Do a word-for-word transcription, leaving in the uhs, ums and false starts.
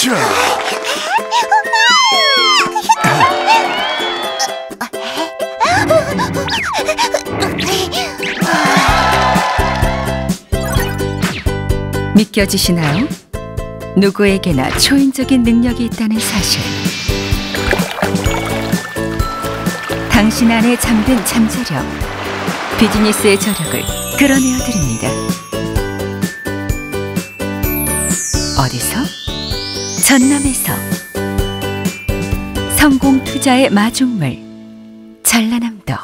자. 믿겨지시나요? 누구에게나 초인적인 능력이 있다는 사실. 당신 안에 잠든 잠재력, 비즈니스의 저력을 끌어내어 드립니다. 어디서? 전남에서. 성공 투자의 마중물, 전라남도.